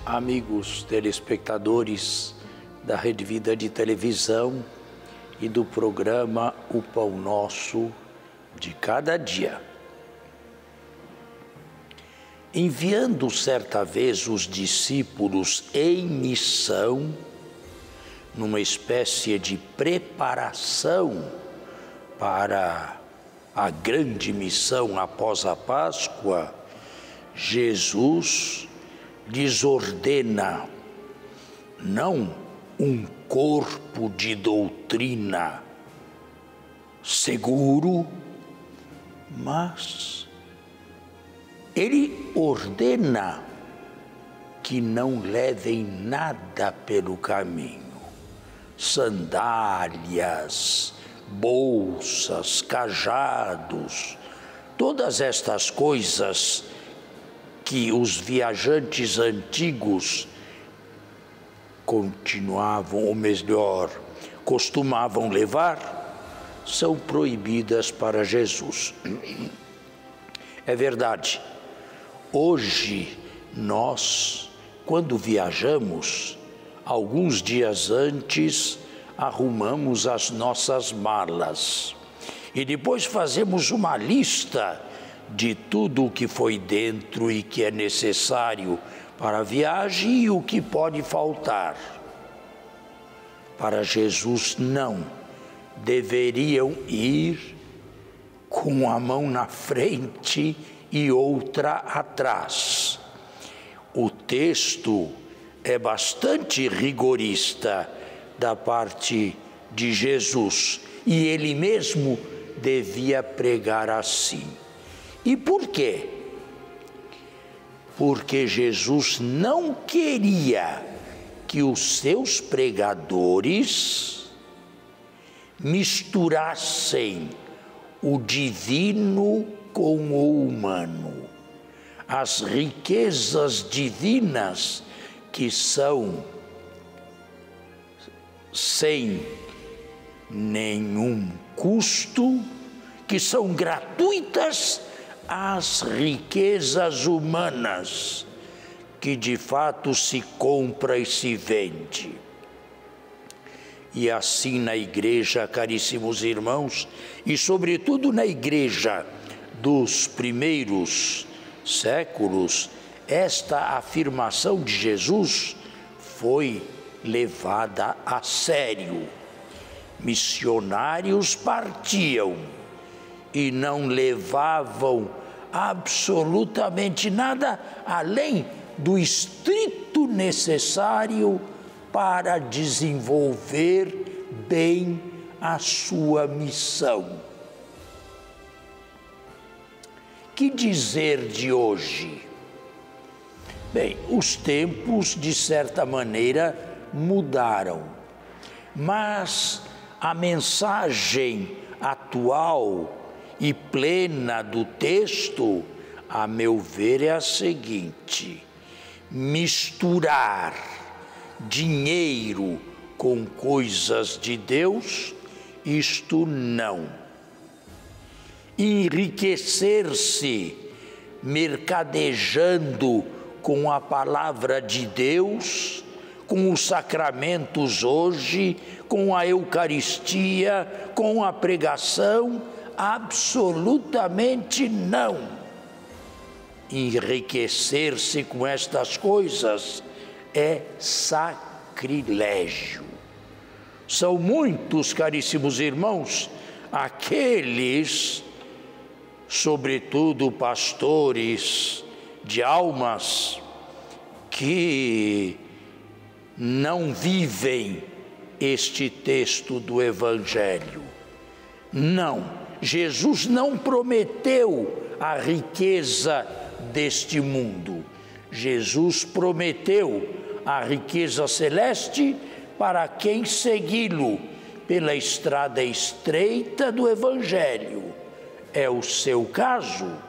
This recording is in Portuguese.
amigos telespectadores da Rede Vida de Televisão e do programa O Pão Nosso de Cada Dia. Enviando certa vez os discípulos em missão, numa espécie de preparação para a grande missão após a Páscoa, Jesus lhes ordena não um corpo de doutrina seguro, mas ele ordena que não levem nada pelo caminho. Sandálias, bolsas, cajados, todas estas coisas que os viajantes antigos continuavam, ou melhor, costumavam levar, são proibidas para Jesus. É verdade, hoje nós, quando viajamos, alguns dias antes, arrumamos as nossas malas e depois fazemos uma lista de tudo o que foi dentro e que é necessário para a viagem e o que pode faltar. Para Jesus, não. Deveriam ir com a mão na frente e outra atrás. O texto é bastante rigorista da parte de Jesus e ele mesmo devia pregar assim. E por quê? Porque Jesus não queria que os seus pregadores misturassem o divino com o humano, as riquezas divinas que são sem nenhum custo, que são gratuitas, as riquezas humanas, que de fato se compra e se vende. E assim na igreja, caríssimos irmãos, e sobretudo na igreja dos primeiros séculos, esta afirmação de Jesus foi levada a sério. Missionários partiam e não levavam absolutamente nada além do estrito necessário para desenvolver bem a sua missão. Que dizer de hoje? Bem, os tempos, de certa maneira, mudaram, mas a mensagem atual e plena do texto, a meu ver, é a seguinte: misturar dinheiro com coisas de Deus, isto não. Enriquecer-se mercadejando com a palavra de Deus, com os sacramentos hoje, com a Eucaristia, com a pregação, absolutamente não. Enriquecer-se com estas coisas é sacrilégio. São muitos, caríssimos irmãos, aqueles, sobretudo pastores de almas, que não vivem este texto do Evangelho. Não, Jesus não prometeu a riqueza deste mundo. Jesus prometeu a riqueza celeste para quem segui-lo pela estrada estreita do Evangelho. É o seu caso?